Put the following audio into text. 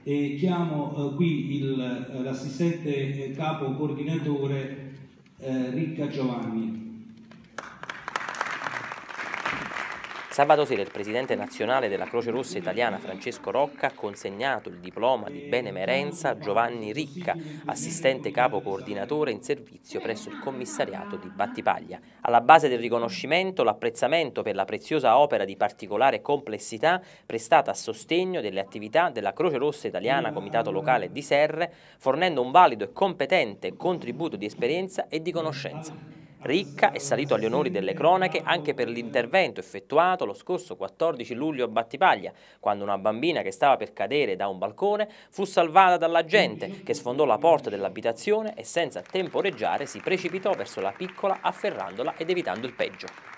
e chiamo qui l'assistente capo coordinatore Ricca Giovanni. Sabato sera il presidente nazionale della Croce Rossa Italiana Francesco Rocca ha consegnato il diploma di benemerenza a Giovanni Ricca, assistente capo coordinatore in servizio presso il commissariato di Battipaglia. Alla base del riconoscimento l'apprezzamento per la preziosa opera di particolare complessità prestata a sostegno delle attività della Croce Rossa Italiana Comitato Locale di Serre, fornendo un valido e competente contributo di esperienza e di conoscenza. Ricca è salito agli onori delle cronache anche per l'intervento effettuato lo scorso 14 luglio a Battipaglia, quando una bambina che stava per cadere da un balcone fu salvata dalla gente che sfondò la porta dell'abitazione e senza temporeggiare si precipitò verso la piccola afferrandola ed evitando il peggio.